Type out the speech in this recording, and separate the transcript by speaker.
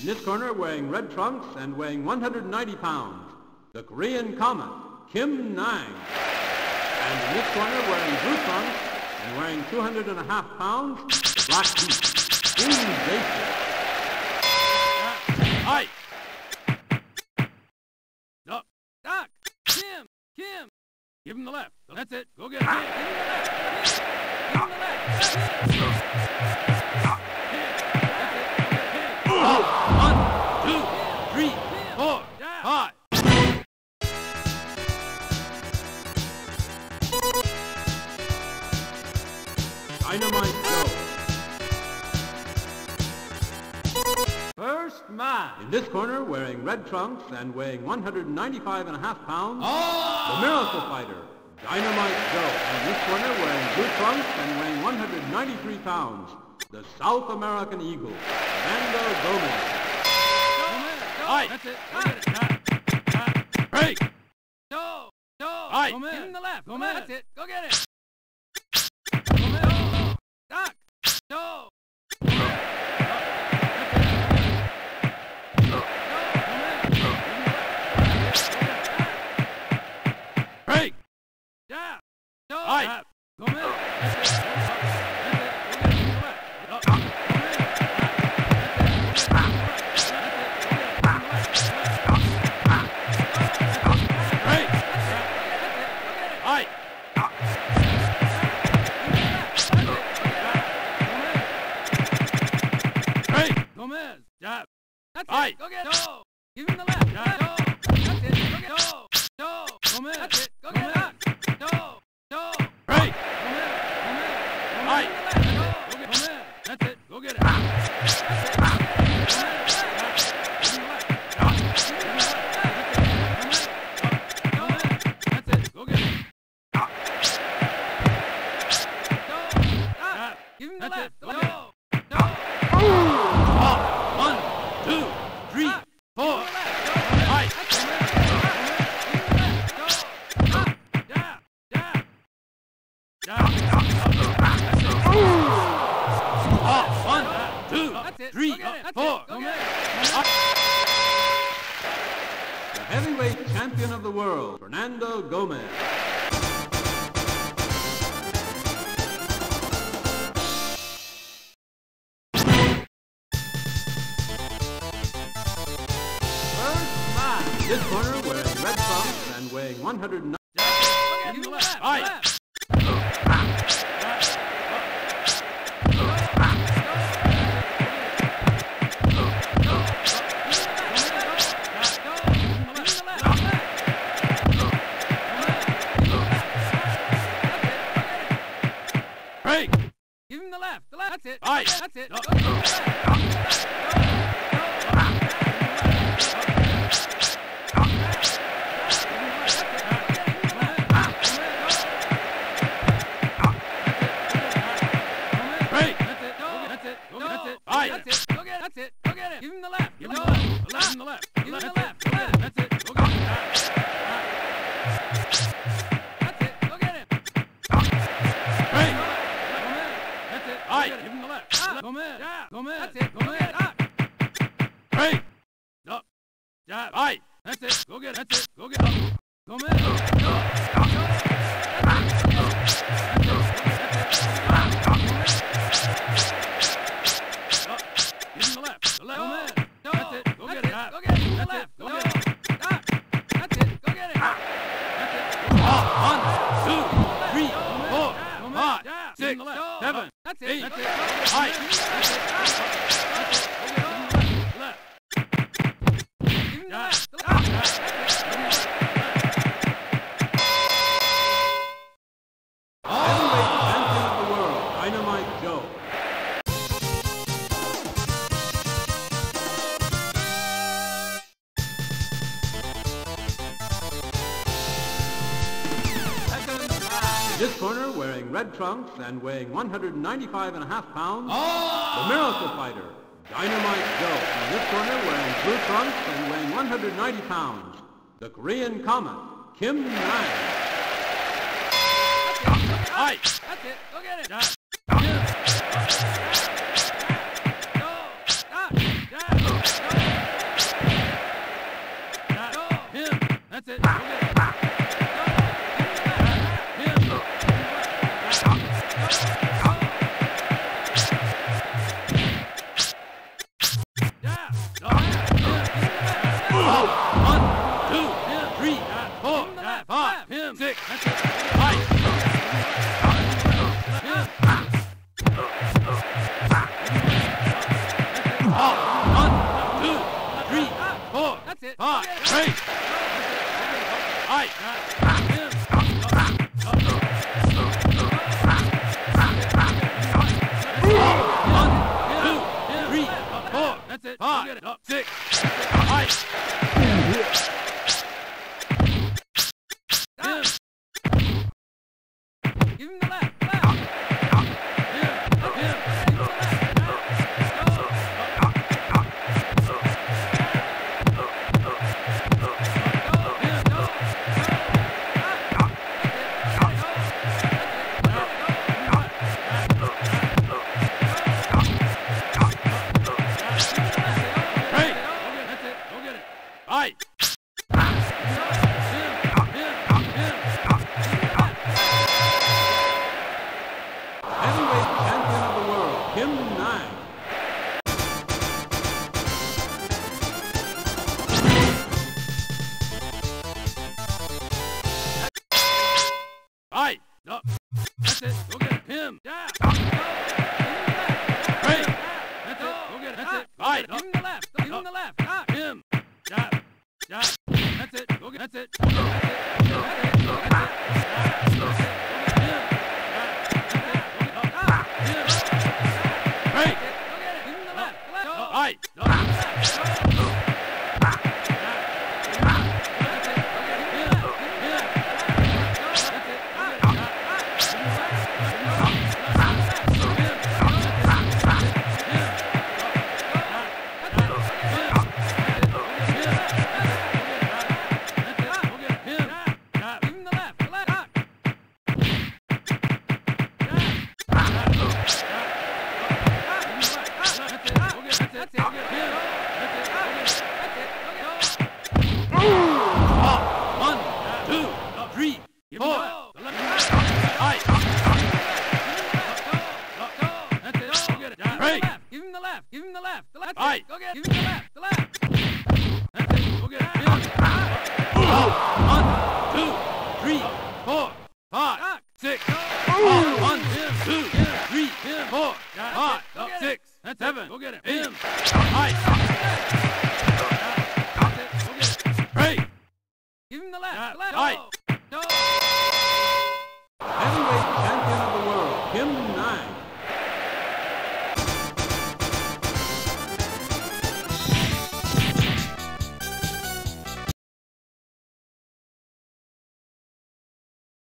Speaker 1: In this corner, wearing red trunks and weighing 190 pounds, the Korean Comet, Kim Nang. And in this corner, wearing blue trunks and weighing 200.5 pounds, the Black Beast, Kim Jason.
Speaker 2: Hi! Duck! Duck! Kim! Kim! Give him the left. That's it. Go get it. Give him the left. Give him the left. One, two, three, four, five.
Speaker 1: Dynamite Joe.
Speaker 2: First man.
Speaker 1: In this corner, wearing red trunks and weighing 195.5 pounds, the Miracle Fighter, Dynamite Joe. And in this corner, wearing blue trunks and weighing 193 pounds, the South American Eagle, Fernando Gomez.
Speaker 2: Aye. That's it. Go get it. Break. Joe. Joe. Aye. Give him the left. Gomez. That's it. Go get it. Gomez. Duck. Joe. Break. Jab. Joe. Aye. Gomez. Gomez, jab. That's it. Go get it. Joe. Give him the left. Jab. Joe. That's it. Go get it. Joe. Joe. Gomez. That's it. Go get it. Joe. Joe. Break. Gomez. Gomez. Gomez. Go get Gomez. That's it. Go get it. That's it. That's it. Go get it. Give him the left. Joe. One, two, three, four. Right. One, two, three, four.
Speaker 1: The heavyweight champion of the world, Fernando Gomez. This corner, wearing red trunks and weighing 190.
Speaker 2: Give him the left. Aye. Break. Give him the left. The left. That's it. Aye. That's it. That's it. Go get it. That's it. Go get it. Give him the left. Give him the left. Give him the left. Give him the left. That's it. Go get it. That's it. Go get it. Break. That's it. Aye. Give him the left. Gomez. Gomez. That's it. Gomez. Break. Up. Jab. Aye. That's it. Go get it. That's it. Go get it. Gomez. That's it. That's it. Right. Left. Give him the left.
Speaker 1: Heavyweight champion of the world, Dynamite Joe. In this corner, wearing red trunks and weighing 195.5 pounds, the Miracle Fighter, Dynamite Joe. In this corner, wearing blue trunks and weighing 190 pounds, the Korean Comet, Kim Nang.
Speaker 2: Aye. That's it. Go get it. Go. That's it. 5, 3. Right. Him. That's it. 5, 6. Right. Give him the left. Right.
Speaker 1: Heavyweight champion of the world, Kim Nang.
Speaker 2: Right. Up. That's it. Go get it. Him. Yeah. Right. That's it. Go get it. That's it. Right. Give him the left. Give him the left. Him. Jab. Jab. That's it. Go get it. That's it. That's it. That's it. Right. Give him the left. Right. Give him the left. Give him the left. The left. Right. Go get it. Give him the left. The left. That's it. Go get it. 1, 2, 3, 4, 5, 6. 1, 2, 3, 4, 5, 6, 7. Go get it. Him. Right. That's it. Go get it. Right. Give him the left. The left. Right.